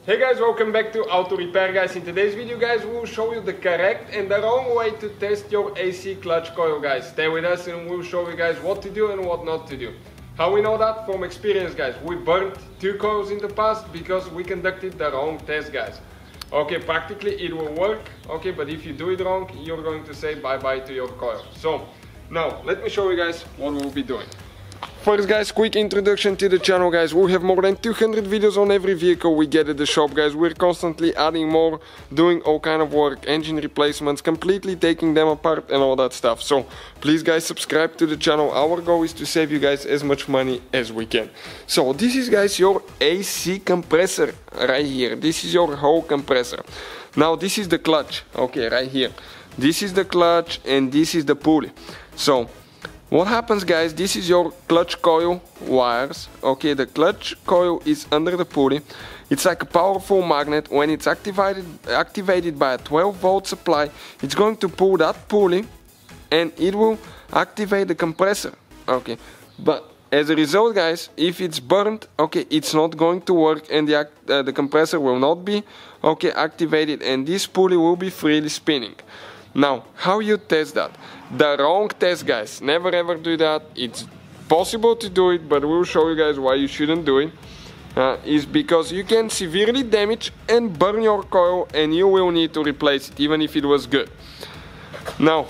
Hey guys, welcome back to Auto Repair guys. In today's video guys, we will show you the correct and the wrong way to test your AC clutch coil guys. Stay with us and we'll show you guys what to do and what not to do. How we know that? From experience guys. We burnt 2 coils in the past because we conducted the wrong test guys. Okay, practically it will work, okay, but if you do it wrong, you're going to say bye bye to your coil. So, now, let me show you guys what we'll be doing. First guys, quick introduction to the channel guys. We have more than 200 videos on every vehicle we get at the shop guys. We're constantly adding more, doing all kind of work, engine replacements, completely taking them apart and all that stuff. So please guys, subscribe to the channel. Our goal is to save you guys as much money as we can. So this is guys your AC compressor right here. This is your whole compressor. Now this is the clutch, okay, right here. This is the clutch and this is the pulley. So what happens guys, this is your clutch coil wires, okay, the clutch coil is under the pulley. It's like a powerful magnet. When it's activated by a 12 volt supply, it's going to pull that pulley and it will activate the compressor, okay. But as a result guys, if it's burnt, okay, it's not going to work and the compressor will not be, okay, activated and this pulley will be freely spinning. Now, how you test that? The wrong test guys, never ever do that. It's possible to do it, but we'll show you guys why you shouldn't do it. Is because you can severely damage and burn your coil and you will need to replace it even if it was good. Now,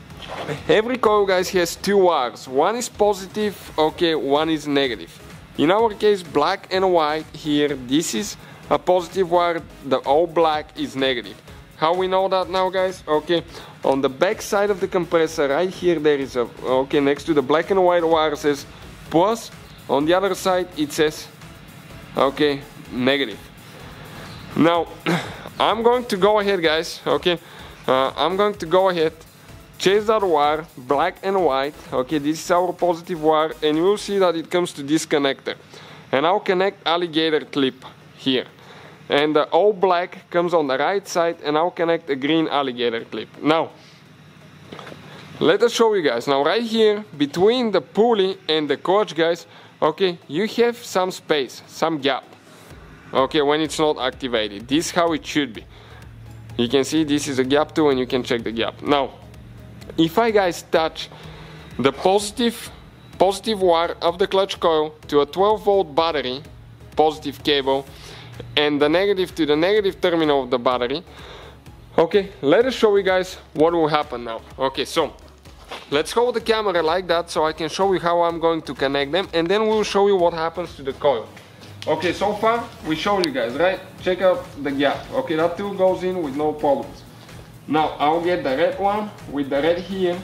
every coil guys has 2 wires. One is positive, okay, one is negative. In our case, black and white here, this is a positive wire, the all black is negative. How we know that now guys? Okay, on the back side of the compressor right here there is a, okay, next to the black and white wire says plus, on the other side it says, okay, negative. Now I'm going to go ahead guys, okay, I'm going to go ahead, chase that wire, black and white, okay, this is our positive wire and you will see that it comes to this connector. And I'll connect alligator clip here. And the all black comes on the right side and I'll connect a green alligator clip. Now, let us show you guys. Now right here, between the pulley and the clutch guys, okay, you have some space, some gap. Okay, when it's not activated. This is how it should be. You can see this is a gap too and you can check the gap. Now, if I guys touch the positive wire of the clutch coil to a 12 volt battery, positive cable, and the negative to the negative terminal of the battery, okay, let us show you guys what will happen now. Okay, so let's hold the camera like that so I can show you how I'm going to connect them and then we'll show you what happens to the coil. Okay, so far we showed you guys, right? Check out the gap. Okay, that too goes in with no problems. Now I'll get the red one with the red here.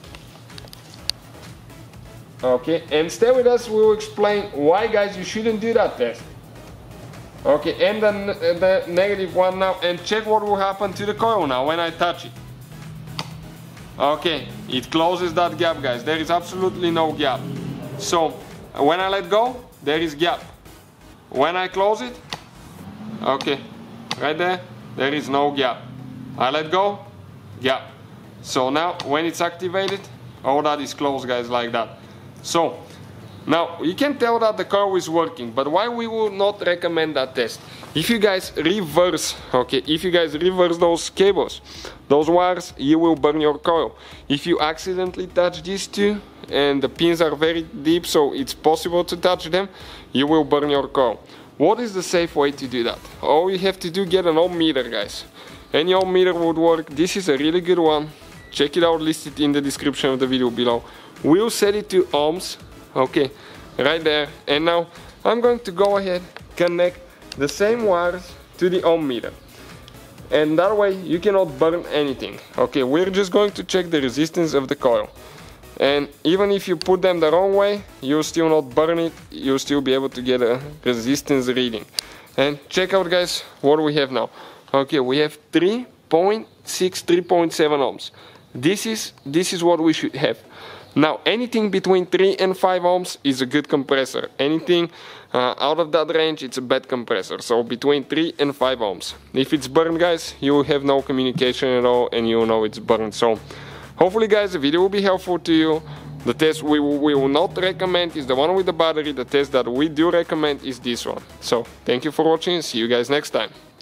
Okay, and stay with us, we'll explain why guys you shouldn't do that test. Okay, and the negative one now, and check what will happen to the coil now when I touch it. Okay, it closes that gap guys, there is absolutely no gap. So, when I let go, there is gap. When I close it, okay, right there, there is no gap. I let go, gap. So now, when it's activated, all that is closed guys, like that. So, now, you can tell that the coil is working, but why we will not recommend that test? If you guys reverse, okay, if you guys reverse those cables, those wires, you will burn your coil. If you accidentally touch these two, and the pins are very deep, so it's possible to touch them, you will burn your coil. What is the safe way to do that? All you have to do, get an ohm meter, guys. Any ohm meter would work. This is a really good one. Check it out, listed in the description of the video below. We'll set it to ohms. Okay, right there. And now I'm going to go ahead, connect the same wires to the ohm meter. And that way you cannot burn anything. Okay, we're just going to check the resistance of the coil. And even if you put them the wrong way, you'll still not burn it. You'll still be able to get a resistance reading. And check out guys what we have now. Okay, we have 3.6, 3.7 ohms. This is what we should have. Now, anything between 3 and 5 ohms is a good compressor. Anything out of that range, it's a bad compressor. So between 3 and 5 ohms. If it's burned, guys, you will have no communication at all and you'll know it's burned. So hopefully, guys, the video will be helpful to you. The test we will not recommend is the one with the battery. The test that we do recommend is this one. So thank you for watching, see you guys next time.